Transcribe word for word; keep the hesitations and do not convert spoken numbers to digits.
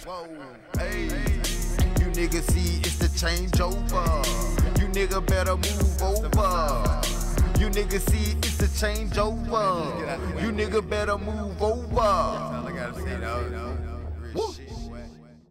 Whoa, hey, you niggas see it's the changeover. You nigga better move over. You niggas see it's the changeover. You nigga better move over. That's all I gotta say, though. Woo.